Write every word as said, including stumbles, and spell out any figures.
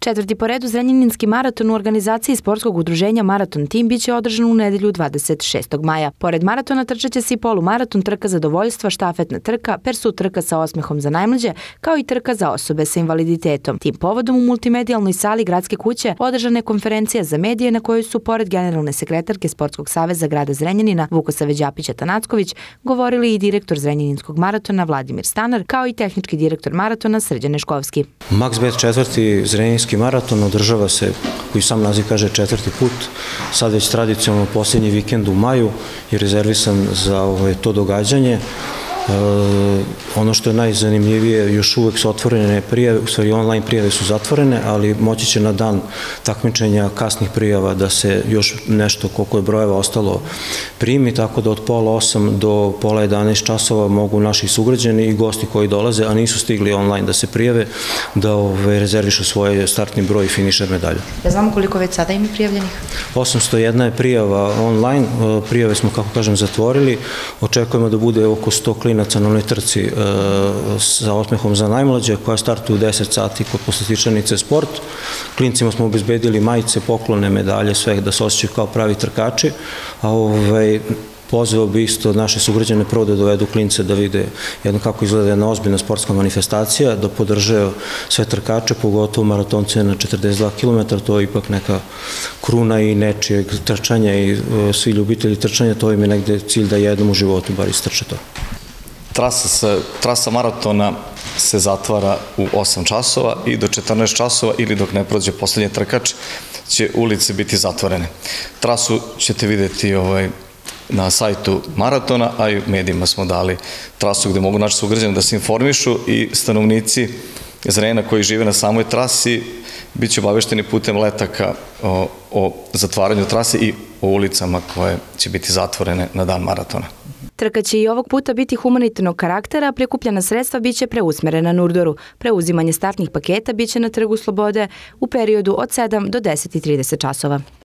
Četvrti po redu Zrenjaninski maraton u organizaciji sportskog udruženja Maraton Tim biće održan u nedelju dvadeset šestog maja. Pored maratona trčaće se i polumaraton, trka zadovoljstva, štafetna trka, persut trka sa osmehom za najmlađe, kao i trka za osobe sa invaliditetom. Tim povodom u multimedijalnoj sali Gradske kuće održana je konferencija za medije na kojoj su pored generalne sekretarke Sportskog saveza grada Zrenjanina Vukosave Đapića-Tanacković govorili i direktor Zrenjaninskog maratona Vladimir Stanar, kao i tehnički direktor maratona Srđan Neškovski. MaxBet četvrti Zrenjaninski maraton održava se, koji sam naziv kaže, četvrti put, sad već tradicionalno posljednji vikend u maju je rezervisan za ovaj, to događanje. E, ono što je najzanimljivije, još uvek su otvorene prijave, u stvari online prijave su zatvorene, ali moći će na dan takmičenja kasnih prijava da se još nešto koliko je brojeva ostalo primi, tako da od pola osam do pola jedanaest časova mogu naši sugrađani i gosti koji dolaze, a nisu stigli online da se prijave, da ove, rezervišu svoj startni broj i finišer medalju. Ja znamo koliko već sada ima prijavljenih? osamsto jedna je prijava online, prijave smo, kako kažem, zatvorili, očekujemo da bude oko sto klinaca na onoj trci e, sa osmehom za najmlađe, koja startuje u deset sati kod poslastičarnice Sport. Klincima smo obezbedili majice, poklone, medalje, sve da se osjećaju kao pravi trkači, a ovaj, pozvao bi isto naše sugrađane prvo da dovedu klince da vide jedno kako izgleda jedna ozbiljna sportska manifestacija, da podrže sve trkače, pogotovo maratonce na četrdeset dva kilometra, to je ipak neka kruna i nečijeg trčanja i e, svi ljubitelji trčanja, to im je negde cilj da jednom u životu bar istrče to. Trasa, trasa maratona se zatvara u osam časova i do četrnaest časova ili dok ne prođe poslednji trkač će ulice biti zatvorene. Trasu ćete videti ovaj, na sajtu maratona, a i u medijima smo dali trasu gde mogu naši sugrađani da se informišu i stanovnici Zrenjanina koji žive na samoj trasi bit će obavešteni putem letaka o, o zatvaranju trase i o ulicama koje će biti zatvorene na dan maratona. Trka će i ovog puta biti humanitarnog karaktera, a prikupljena sredstva biće preusmerena Nurdoru. Preuzimanje startnih paketa biće na Trgu Slobode u periodu od sedam do deset i trideset časova.